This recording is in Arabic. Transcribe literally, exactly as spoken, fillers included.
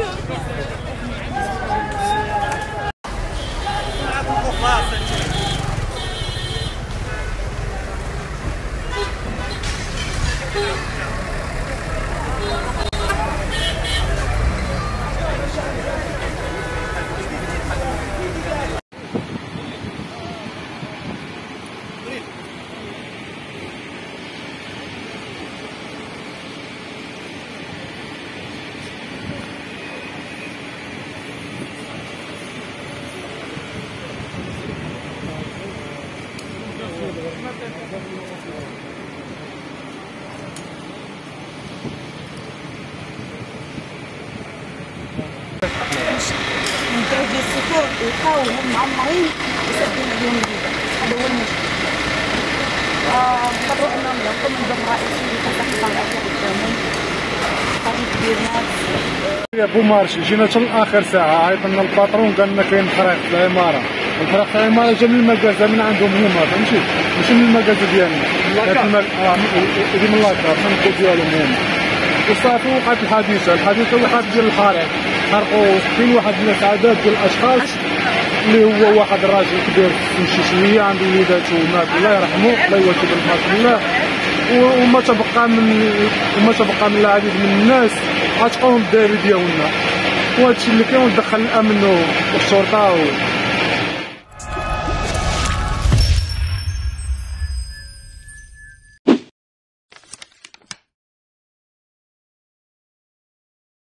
الانتاج ديال السكور يلقاو هم معمرين وسادين عليهم البيبان، هذا هو المشكل. نقدروا انهم يعطوا منظم رئيسي لتصحيح الاشياء قدامهم طريق كبير ناس. بو مارشي جينا حتى لاخر ساعه عيط لنا الباترون قال لنا كاين حريق في العماره، الحريق في العماره جا من المكازه من عندهم هما فهمتي، ماشي من المكازه ديالنا، اه هذه من لاكار من ديالهم هما. وصافي وقعت الحادثه، الحادثه وقعت ديال الحريق، حرقوا ستين واحد الناس عدد ديال الاشخاص اللي هو واحد الراجل كبير في شي شويه عنده وليداتو مات الله يرحمه الله يواسي برحمة الله، وما تبقى من وما تبقى من العديد من الناس غتقوم بالدراري ديالنا، وهذا الشيء اللي كاين ودخل الامن والشرطه.